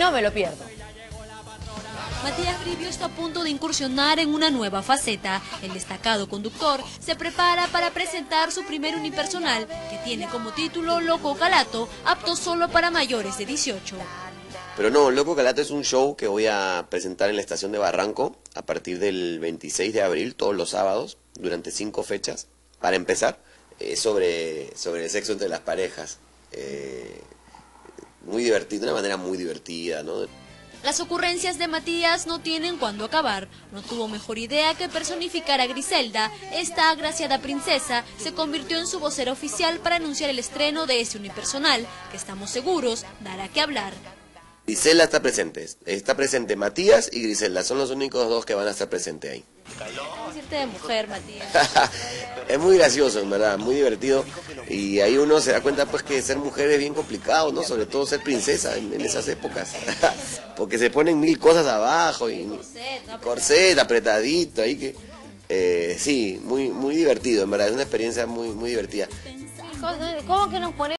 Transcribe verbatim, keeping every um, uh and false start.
No me lo pierdo. Matías Rivio está a punto de incursionar en una nueva faceta. El destacado conductor se prepara para presentar su primer unipersonal, que tiene como título Loco Calato, apto solo para mayores de dieciocho. Pero no, Loco Calato es un show que voy a presentar en la estación de Barranco a partir del veintiséis de abril, todos los sábados, durante cinco fechas. Para empezar, eh, sobre, sobre el sexo entre las parejas. Eh, muy divertido, de una manera muy divertida, ¿no? Las ocurrencias de Matías no tienen cuándo acabar. No tuvo mejor idea que personificar a Griselda. Esta agraciada princesa se convirtió en su vocera oficial para anunciar el estreno de este unipersonal, que estamos seguros dará que hablar. Griselda está presente, está presente Matías y Griselda, son los únicos dos que van a estar presentes ahí. ¿Cómo decirte de mujer, Matías? Es muy gracioso, en verdad, muy divertido, y ahí uno se da cuenta pues que ser mujer es bien complicado, ¿no? Sobre todo ser princesa en, en esas épocas, porque se ponen mil cosas abajo, y Corset, ¿no? corset, apretadito, ahí que... Eh, sí, muy, muy divertido, en verdad, es una experiencia muy, muy divertida. ¿Cómo que nos ponemos?